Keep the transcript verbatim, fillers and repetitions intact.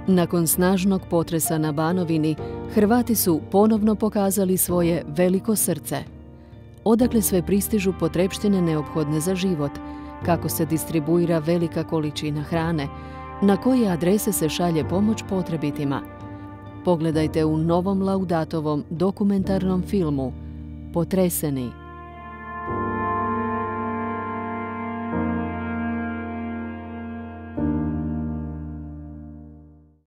Nakon snažnog potresa na Banovini, Hrvati su ponovno pokazali svoje veliko srce. Odakle sve pristižu potrepštine neophodne za život, kako se distribuira velika količina hrane, na koje adrese se šalje pomoć potrebitima. Pogledajte u novom Laudatovom dokumentarnom filmu Potreseni.